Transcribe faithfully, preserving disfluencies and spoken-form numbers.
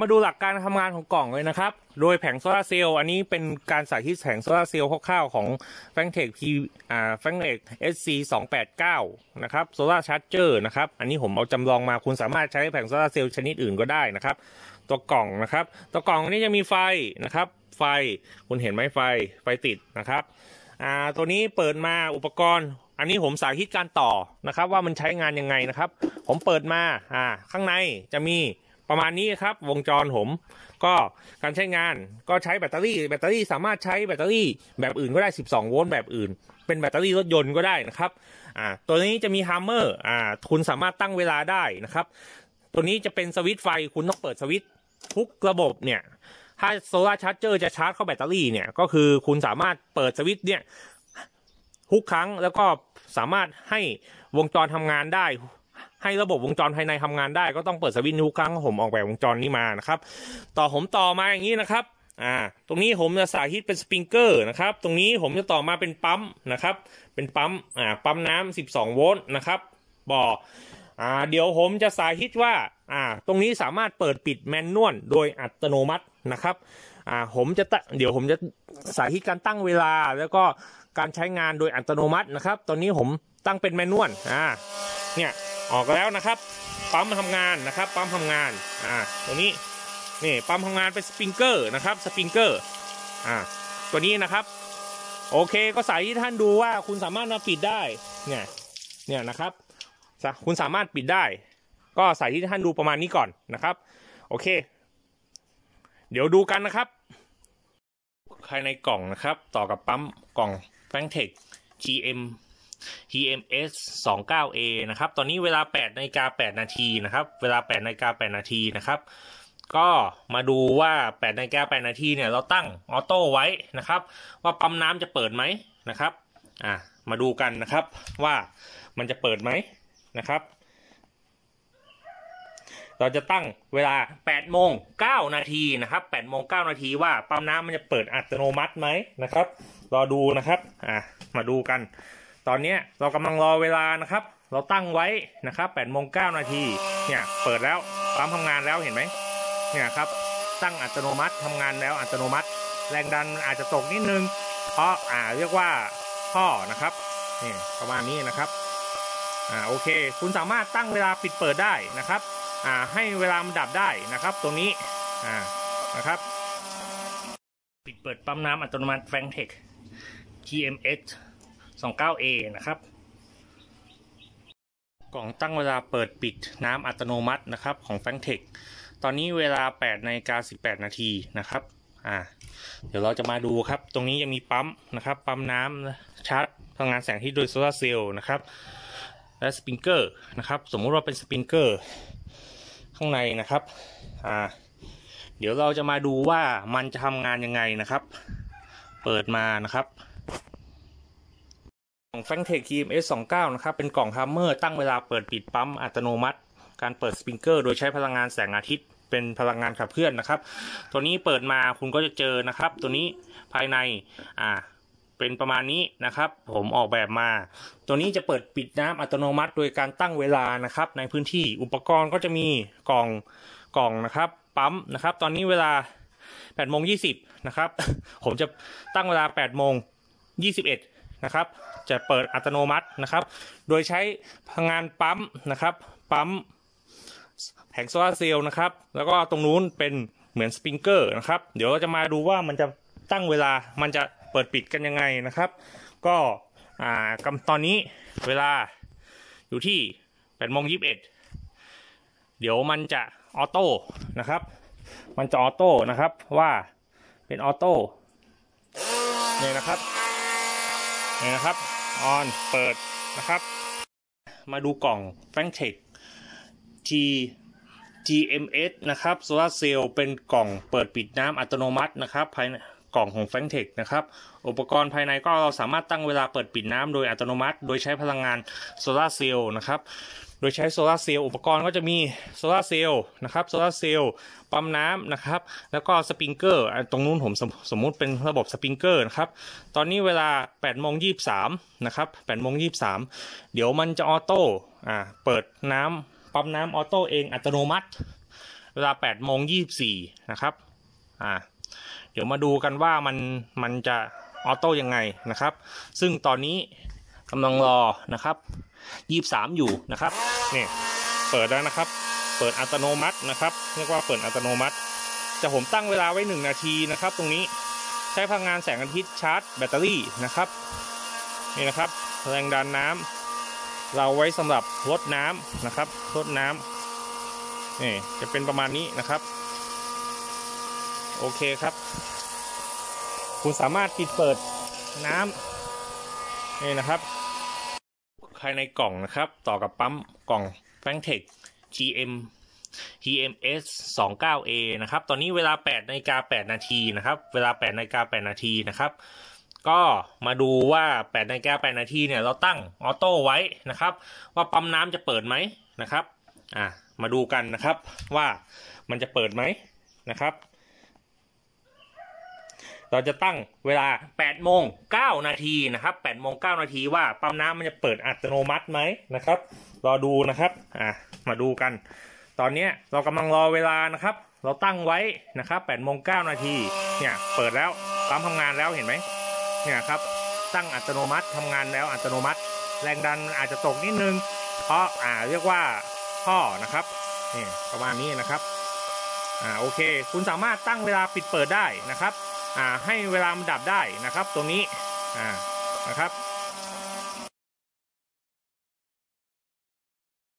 มาดูหลักการทำงานของกล่องเลยนะครับโดยแผงโซลาร์เซลล์อันนี้เป็นการสาธิตแผงโซลาร์เซลล์คร่าวๆของ Fangtech P อ่า Fangtech เอส ซี สองแปดเก้านะครับโซลาร์ชาร์จเจอร์นะครับอันนี้ผมเอาจำลองมาคุณสามารถใช้แผงโซลาร์เซลล์ชนิดอื่นก็ได้นะครับตัวกล่องนะครับตัวกล่องนี้จะมีไฟนะครับไฟคุณเห็นไหมไฟไฟติดนะครับอ่าตัวนี้เปิดมาอุปกรณ์อันนี้ผมสาธิตการต่อนะครับว่ามันใช้งานยังไงนะครับผมเปิดมาอ่าข้างในจะมีประมาณนี้ครับวงจรผมก็การใช้งานก็ใช้แบตเตอรี่แบตเตอรี่สามารถใช้แบตเตอรี่แบบอื่นก็ได้สิบสองโวลต์แบบอื่นเป็นแบตเตอรี่รถยนต์ก็ได้นะครับอ่าตัวนี้จะมีฮัมเมอร์อ่าคุณสามารถตั้งเวลาได้นะครับตัวนี้จะเป็นสวิตช์ไฟคุณต้องเปิดสวิตช์ทุกระบบเนี่ยถ้าโซลาร์ชาร์จเจอร์จะชาร์จเข้าแบตเตอรี่เนี่ยก็คือคุณสามารถเปิดสวิตช์เนี่ยทุกครั้งแล้วก็สามารถให้วงจรทำงานได้ให้ระบบวงจรภายในทำงานได้ก็ต้องเปิดสวิตช์ทุกครั้งผมออกแบบวงจรนี้มานะครับต่อผมต่อมาอย่างนี้นะครับอ่าตรงนี้ผมจะสาธิตเป็นสปริงเกอร์นะครับตรงนี้ผมจะต่อมาเป็นปั๊มนะครับเป็นปั๊มอ่าปั๊มน้ำสิบสองโวลต์นะครับบ่ออ่าเดี๋ยวผมจะสาธิตว่าอ่าตรงนี้สามารถเปิดปิดแมนนวลโดยอัตโนมัตินะครับอ่าผมจะเดี๋ยวผมจะสาธิตการตั้งเวลาแล้วก็การใช้งานโดยอัตโนมัตินะครับตอนนี้ผมตั้งเป็นแมนนวลอ่าเนี่ยออกแล้วนะครับปั๊มทำงานนะครับปั๊มทำงานอ่าตรงนี้นี่ปั๊มทำงานเป็นสปริงเกอร์นะครับสปริงเกอร์อ่าตัวนี้นะครับโอเคก็สาธิตท่านดูว่าคุณสามารถมาปิดได้เนี่ยเนี่ยนะครับคุณสามารถปิดได้ก็สาธิตท่านดูประมาณนี้ก่อนนะครับโอเคเดี๋ยวดูกันนะครับภายในกล่องนะครับต่อกับปั๊มกล่อง Fangtech จี เอ็ม ที เอ็ม เอส สองสิบเก้า เอ นะครับตอนนี้เวลาแปดนาฬิกาแปดนาทีนะครับเวลาแปดนาฬิกาแปดนาทีนะครับก็มาดูว่าแปดนาฬิกาแปดนาทีเนี่ยเราตั้งออโต้ไว้นะครับว่าปั๊มน้ำจะเปิดไหมนะครับอ่ะมาดูกันนะครับว่ามันจะเปิดไหมนะครับเราจะตั้งเวลาแปดโมงเก้านาทีนะครับแปดโมงเก้านาทีว่าปั๊มน้ำมันจะเปิดอัตโนมัติไหมนะครับรอดูนะครับอ่ะมาดูกันตอนนี้เรากำลังรอเวลานะครับเราตั้งไว้นะครับแปดโมงเก้านาทีเนี่ยเปิดแล้วปั๊มทำงานแล้วเห็นไหมเนี่ยครับตั้งอัตโนมัติทำงานแล้วอัตโนมัติแรงดันอาจจะตกนิดนึงเพราะอ่าเรียกว่าท่อนะครับนี่ประมาณนี้นะครับอ่าโอเคคุณสามารถตั้งเวลาปิดเปิดได้นะครับอ่าให้เวลามันดับได้นะครับตรงนี้อ่านะครับปิดเปิดปั๊มน้ำอัตโนมัติ Fangtech ที เอ็ม เอส สองสิบเก้า เอ นะครับกล่องตั้งเวลาเปิดปิดน้ำอัตโนมัตินะครับของ Fangtech ตอนนี้เวลาแปดนาฬิกาสิบแปดนาทีนะครับอ่าเดี๋ยวเราจะมาดูครับตรงนี้ยังมีปั๊มนะครับปั๊มน้ำชาร์จพลังงานแสงอาทิตย์โดยโซลาร์เซลล์นะครับและสปริงเกอร์นะครับสมมุติว่าเป็นสปริงเกอร์ข้างในนะครับอ่าเดี๋ยวเราจะมาดูว่ามันจะทำงานยังไงนะครับเปิดมานะครับของ Fangtech ที เอ็ม เอส สองสิบเก้านะครับเป็นกล่องฮัมเมอร์ตั้งเวลาเปิดปิดปั๊มอัตโนมัติการเปิดสปริงเกอร์โดยใช้พลังงานแสงอาทิตย์เป็นพลังงานขับเคลื่อนนะครับตัวนี้เปิดมาคุณก็จะเจอนะครับตัวนี้ภายในอ่าเป็นประมาณนี้นะครับผมออกแบบมาตัวนี้จะเปิดปิดน้ำอัตโนมัติโดยการตั้งเวลานะครับในพื้นที่อุปกรณ์ก็จะมีกล่องกล่องนะครับปั๊มนะครับตอนนี้เวลาแปดโมงยี่สิบนะครับผมจะตั้งเวลาแปดโมงยี่สิบเอ็ดนะครับจะเปิดอัตโนมัตินะครับโดยใช้พลังงานปั๊มนะครับปั๊มแผงโซลาร์เซลล์นะครับแล้วก็ตรงนู้นเป็นเหมือนสปริงเกอร์นะครับเดี๋ยวเราจะมาดูว่ามันจะตั้งเวลามันจะเปิดปิดกันยังไงนะครับก็อ่าตอนนี้เวลาอยู่ที่แปดโมงยี่สิบเอ็ดเดี๋ยวมันจะออโต้นะครับมันจะออโต้นะครับว่าเป็นออโต้เนี่ยนะครับเนี่ยนะครับออนเปิดนะครับมาดูกล่อง Fangtech G จี เอ็ม เอส นะครับโซลาร์เซลล์เป็นกล่องเปิดปิดน้ำอัตโนมัตินะครับภายในกล่องของ Fangtech นะครับอุปกรณ์ภายในก็เราสามารถตั้งเวลาเปิดปิดน้ำโดยอัตโนมัติโดยใช้พลังงานโซลาร์เซลล์นะครับโดยใช้โซลาร์เซลล์อุปกรณ์ก็จะมีโซลาร์เซลล์นะครับโซลาร์เซลล์ปั๊มน้ำนะครับแล้วก็สปริงเกอร์ตรงนู้นผมสมมุติเป็นระบบสปริงเกอร์นะครับตอนนี้เวลาแปดโมงยี่สิบสามนะครับแปดโมงยี่สิบสามเดี๋ยวมันจะออโต้อ่าเปิดน้ำปั๊มน้ำออโต้เองอัตโนมัติเวลาแปดโมงยี่สิบสี่นะครับอ่าเดี๋ยวมาดูกันว่ามันมันจะออโต้ยังไงนะครับซึ่งตอนนี้กำลังรอนะครับยี่สิบสามอยู่นะครับเนี่ยเปิดแล้วนะครับเปิดอัตโนมัตินะครับเรียกว่าเปิดอัตโนมัติแต่ผมตั้งเวลาไว้หนึ่งนาทีนะครับตรงนี้ใช้พลังงานแสงอาทิตย์ชาร์จแบตเตอรี่นะครับนี่นะครับแรงดันน้ำเราไว้สำหรับรดน้ำนะครับรดน้ำนี่จะเป็นประมาณนี้นะครับโอเคครับคุณสามารถปิดเปิดน้ำนี่นะครับภายในกล่องนะครับต่อกับปั๊มกล่อง Fangtech จี เอ็ม ที เอ็ม เอส สองสิบเก้า เอ นะครับตอนนี้เวลาแปดนาฬิกาแปดนาทีนะครับเวลาแปดนาฬิกาแปดนาทีนะครับก็มาดูว่าแปดนาฬิกาแปดนาทีเนี่ยเราตั้งออโต้ไว้นะครับว่าปั๊มน้ำจะเปิดไหมนะครับอ่ะมาดูกันนะครับว่ามันจะเปิดไหมนะครับเราจะตั้งเวลาแปดโมงเก้านาทีนะครับแปดโมงเก้านาทีว่าปั๊มน้ำมันจะเปิดอัตโนมัติไหมนะครับรอดูนะครับอ่ะมาดูกันตอนนี้เรากำลังรอเวลานะครับเราตั้งไว้นะครับแปดโมงเก้านาทีเนี่ยเปิดแล้วปั๊มทำงานแล้วเห็นไหมเนี่ยครับตั้งอัตโนมัติทำงานแล้วอัตโนมัติแรงดันอาจจะตกนิดนึงเพราะอ่าเรียกว่าท่อนะครับนี่ประมาณนี้นะครับอ่าโอเคคุณสามารถตั้งเวลาปิดเปิดได้นะครับอ่าให้เวลามันดับได้นะครับตรงนี้อ่านะครับ